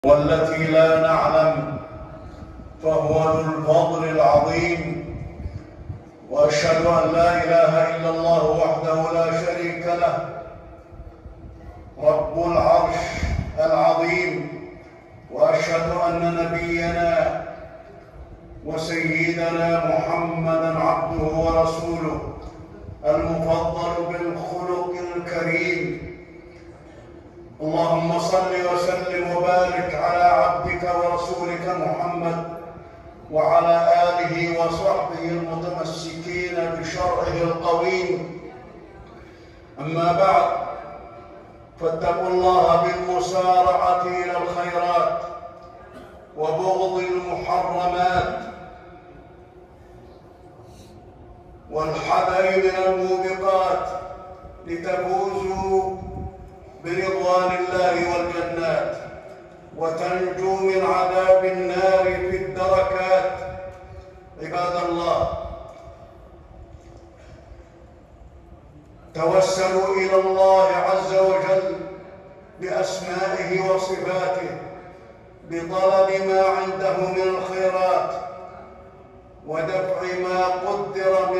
والتي لا نعلم، فهو ذو الفضل العظيم. وأشهد أن لا إله إلا الله وحده لا شريك له، رب العرش العظيم. وأشهد أن نبينا وسيدنا محمدًا عبده ورسوله المفضل بالخلق الكريم. اللهم صل وسلم وبارك على عبدك ورسولك محمد وعلى آله وصحبه المتمسكين بشرعه القويم. أما بعد، فاتقوا الله بالمسارعة إلى الخيرات وبغض المحرمات والحذر من الموبقات لتفوزوا برضوان الله والجنات وتنجو من عذاب النار في الدركات. عباد الله، توسلوا إلى الله عز وجل بأسمائه وصفاته بطلب ما عنده من الخيرات ودفع ما قدر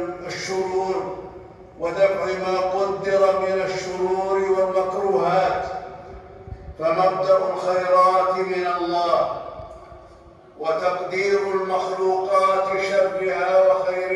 من الشرور والمكروهات. فمبدأ الخيرات من الله، وتقدير المخلوقات شرها وخيرها